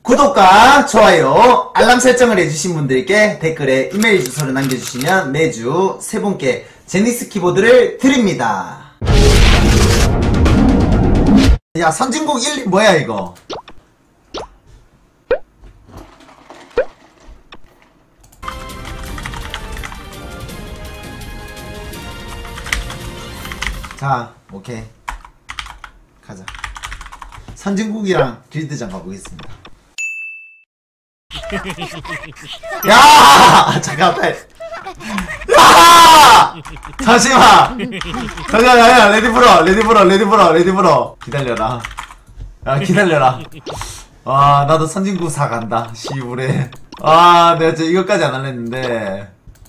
구독과 좋아요, 알람 설정을 해주신 분들께 댓글에 이메일 주소를 남겨주시면 매주 3분께 제니스 키보드를 드립니다. 야, 선진국 1, 뭐야 이거? 자, 오케이. 가자. 선진국이랑 길드장 가보겠습니다. 야! 잠깐만. 야! 잠시만! 야, 레디브러. 기다려라. 야, 기다려라. 아, 나도 선진국 4 간다. 시부레. 아, 내가 진짜 이것까지 안 할랬는데.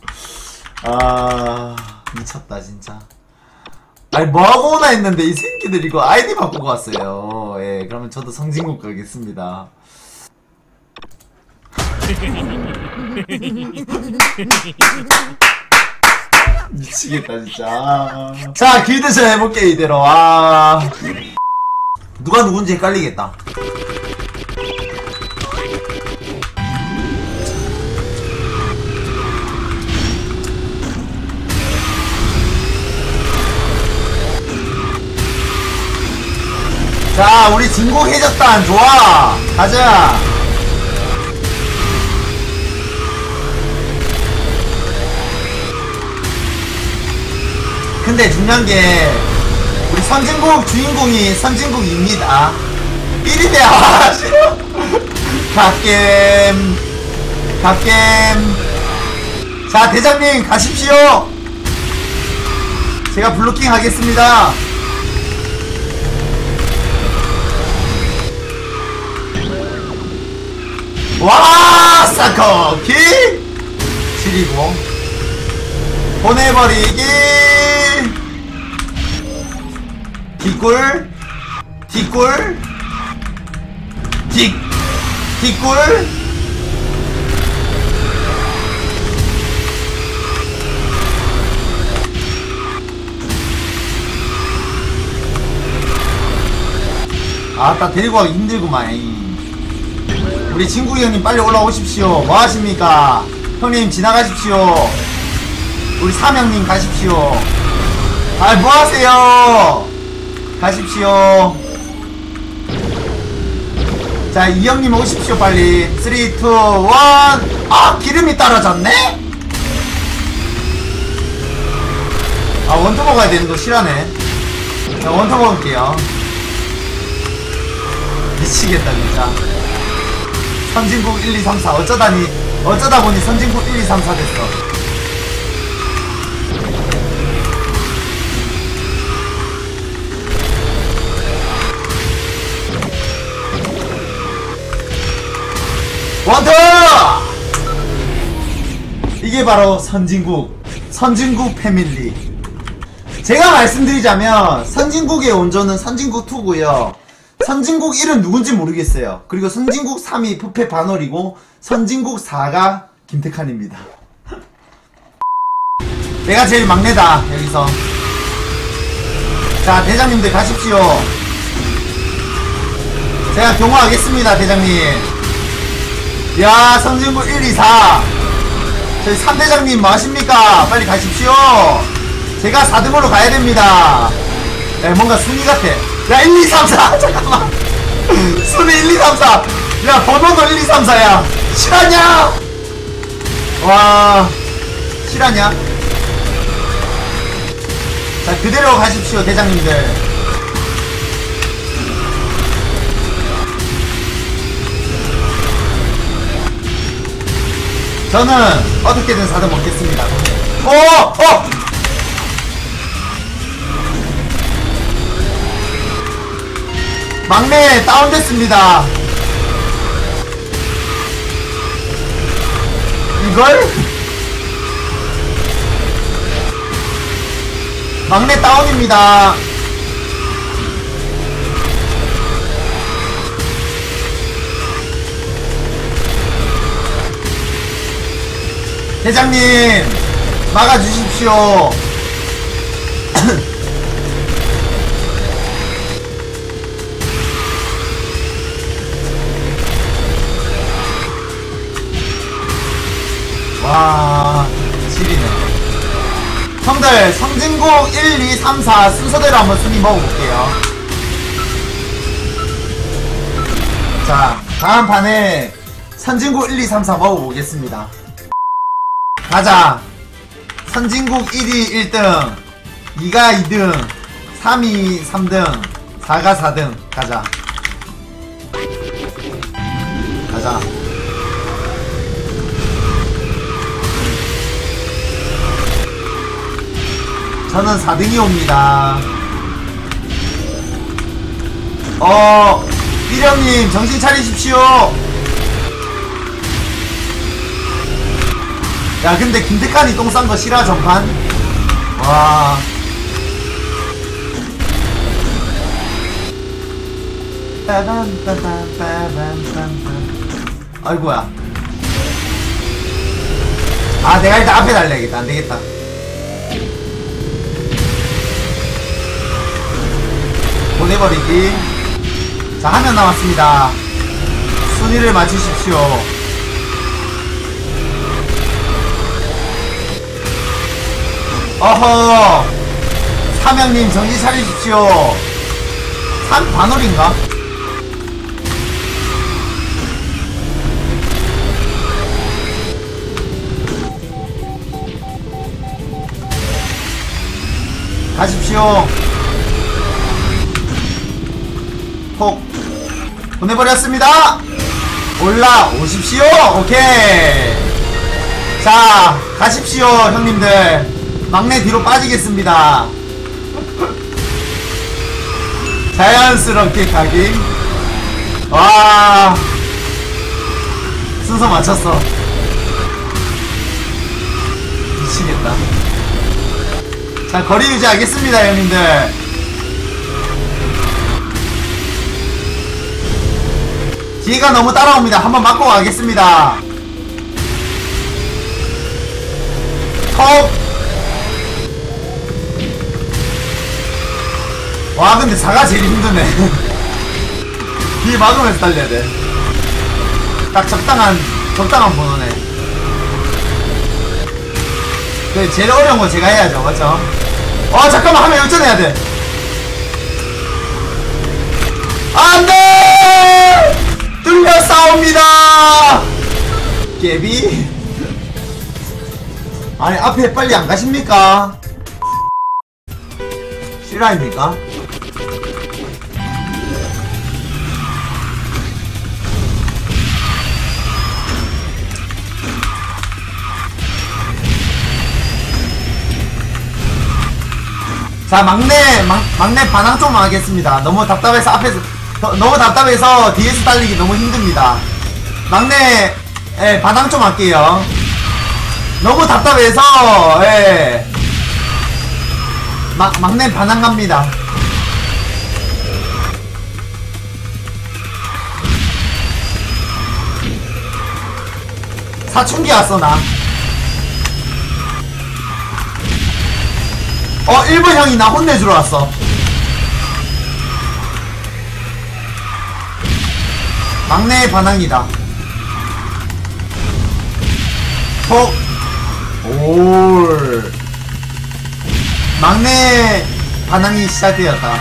아, 미쳤다, 진짜. 아니, 뭐하고 오나 했는데, 이 새끼들 이거 아이디 바꾸고 왔어요. 예, 그러면 저도 선진국 가겠습니다. 미치겠다 진짜. 자, 길드전 해볼게 이대로. 아, 누가 누군지 헷갈리겠다. 자, 우리 진국 해졌다. 좋아, 가자. 근데 중요한게 우리 선진국 주인공이 선진국입니다. 1위대. 아, 싫어. 갓겜. 자, 대장님 가십시오. 제가 블로킹 하겠습니다. 와, 사커 킥 720 보내버리기. 뒷골 아따, 데리고 가기 힘들구만. 우리 진국이 형님 빨리 올라오십시오. 뭐하십니까? 형님 지나가십시오. 우리 삼형님 가십시오. 아, 뭐하세요? 가십시오. 자, 이 형님 오십시오 빨리. 3, 2, 1. 아, 기름이 떨어졌네? 아, 원터 먹어야 되는 거 싫어하네. 자, 원터 먹을게요. 미치겠다 진짜. 선진국 1, 2, 3, 4 어쩌다 보니 선진국 1, 2, 3, 4 됐어. 원터! 이게 바로 선진국 패밀리. 제가 말씀드리자면 선진국의 원조는 선진국 2고요 선진국 1은 누군지 모르겠어요. 그리고 선진국 3이 푸페 바놀이고 선진국 4가 김태칸입니다. 내가 제일 막내다 여기서. 자, 대장님들 가십시오. 제가 경호하겠습니다 대장님. 야, 선진국 1, 2, 4 저희 3대장님 뭐하십니까? 빨리 가십시오. 제가 4등으로 가야됩니다. 야, 뭔가 순위 같아. 야, 1, 2, 3, 4 잠깐만. 순위 1, 2, 3, 4 야, 번호도 1, 2, 3, 4야 실화냐? 와, 실화냐? 자, 그대로 가십시오 대장님들. 저는 어떻게든 4등 먹겠습니다. 막내 다운됐습니다. 이걸? 막내 다운입니다. 대장님 막아주십시오. 와, 7이네. 형들, 성진국 1, 2, 3, 4 순서대로 한번 순위 먹어볼게요. 자, 다음 판에 선진국 1, 2, 3, 4 먹어보겠습니다. 가자. 선진국 1위 1등, 2가 2등, 3이 3등, 4가 4등. 가자. 가자. 저는 4등이 옵니다. 삐령님 정신 차리십시오. 야, 근데 김태칸이 똥 싼 거 싫어, 전판? 와. 아이고야. 아, 내가 일단 앞에 달려야겠다. 안되겠다. 보내버리기. 자, 한 명 남았습니다. 순위를 맞추십시오. 어허, 삼양님 정신 차리십시오. 3 반월인가? 가십시오. 톡 보내버렸습니다. 올라오십시오. 오케이. 자, 가십시오 형님들. 막내 뒤로 빠지겠습니다. 자연스럽게 가기. 와, 순서 맞췄어. 미치겠다. 자, 거리 유지하겠습니다 형님들. 뒤가 너무 따라옵니다. 한번 맞고 가겠습니다. 턱. 와, 근데 4가 제일 힘드네. 뒤 막으면서 달려야 돼. 딱 적당한 번호네. 그 제일 어려운 거 제가 해야죠, 맞죠? 잠깐만, 하면 역전해야 돼. 안 돼! 뚫려 싸웁니다! 깨비? 아니, 앞에 빨리 안 가십니까? 실화입니까? 자, 막내 반항 좀 하겠습니다. 너무 답답해서 앞에서, 너무 답답해서 뒤에서 달리기 너무 힘듭니다. 막내, 반항 좀 할게요. 너무 답답해서, 막내 반항 갑니다. 사춘기 왔어, 나. 1번 형이 나 혼내주러 왔어. 막내의 반항이다. 올. 막내 반항이 시작되었다.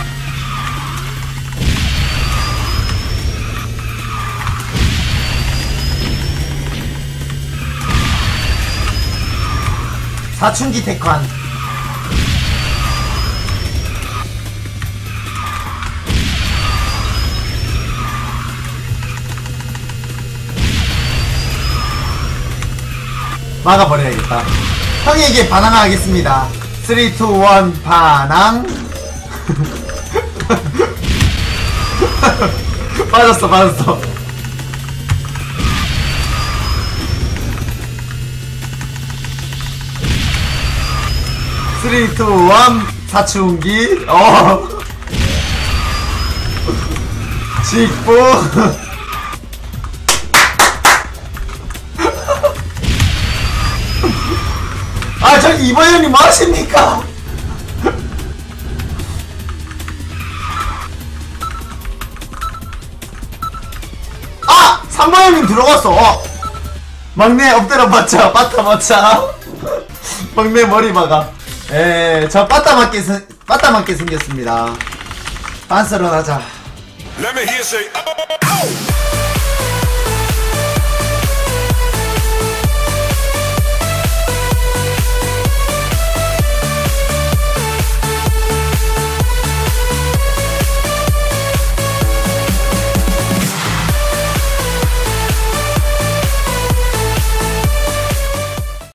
사춘기 택환. 막아버려야겠다. 형에게 반항하겠습니다. 3, 2, 1 반항. 맞았어. 3, 2, 1 사춘기. 직부. 저기 2번 형님 뭐 하십니까? 3번 형님 들어갔어. 막내 엎드려 맞자 빠따 맞자. 막내 머리 박아. 저 빠따 맞게 생겼습니다. 빤스런 하자. Let me hear say, oh, oh.